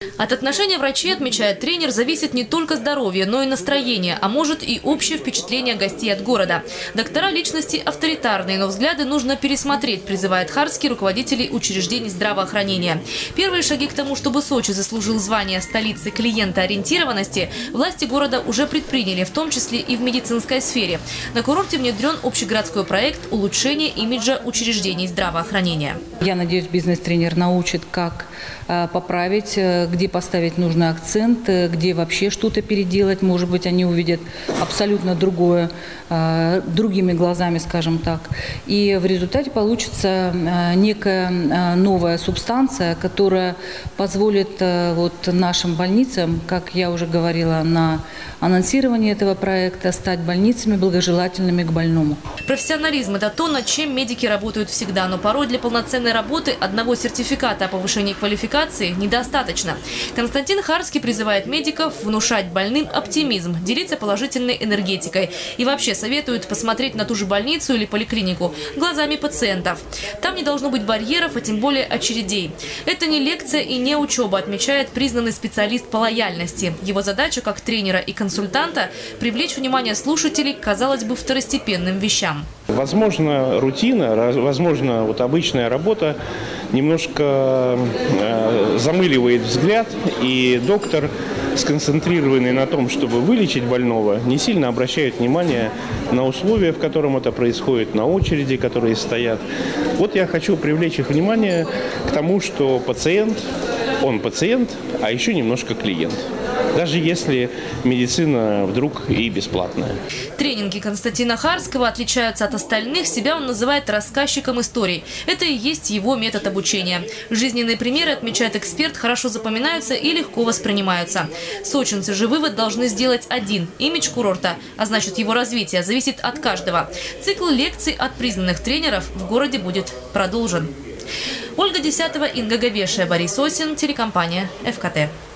От отношения врачей, отмечает тренер, зависит не только здоровье, но и настроение, а может и общее впечатление гостей от города. Доктора личности авторитарные, но взгляды нужно пересмотреть, призывает Харский руководителей учреждений здравоохранения. Первые шаги к тому, чтобы Сочи заслужил звание столицы клиентоориентированности, власти города уже предприняли, в том числе и в медицинской сфере. На курорте внедрен общегородской проект улучшения имиджа учреждений здравоохранения. Я надеюсь, бизнес-тренер научит, как поправить, где поставить нужный акцент, где вообще что-то переделать. Может быть, они увидят абсолютно другое, другими глазами, скажем так. И в результате получится некая новая субстанция, которая позволит нашим больницам, как я уже говорила на анонсировании этого проекта, стать больницами благожелательными к больному. Профессионализм – это то, над чем медики работают всегда, но порой для полноценной работы одного сертификата о повышении квалификации недостаточно. Константин Харский призывает медиков внушать больным оптимизм, делиться положительной энергетикой и вообще советует посмотреть на ту же больницу или поликлинику глазами пациентов. Там не должно быть барьеров, а тем более очередей. Это не лекция и не учеба, отмечает признанный специалист по лояльности. Его задача как тренера и консультанта – привлечь внимание слушателей к, казалось бы, второстепенным вещам. Возможно, рутина, возможно, обычная работа немножко замыливает взгляд, и доктор, сконцентрированный на том, чтобы вылечить больного, не сильно обращает внимание на условия, в котором это происходит, на очереди, которые стоят. Вот я хочу привлечь их внимание к тому, что пациент, он пациент, а еще немножко клиент. Даже если медицина вдруг и бесплатная. Тренинги Константина Харского отличаются от остальных. Себя он называет рассказчиком историй. Это и есть его метод обучения. Жизненные примеры, отмечает эксперт, хорошо запоминаются и легко воспринимаются. Сочинцы же вывод должны сделать один. Имидж курорта, а значит его развитие, зависит от каждого. Цикл лекций от признанных тренеров в городе будет продолжен. Ольга Десятова, Инга Гавешия, Борис Осин, телекомпания ФКТ.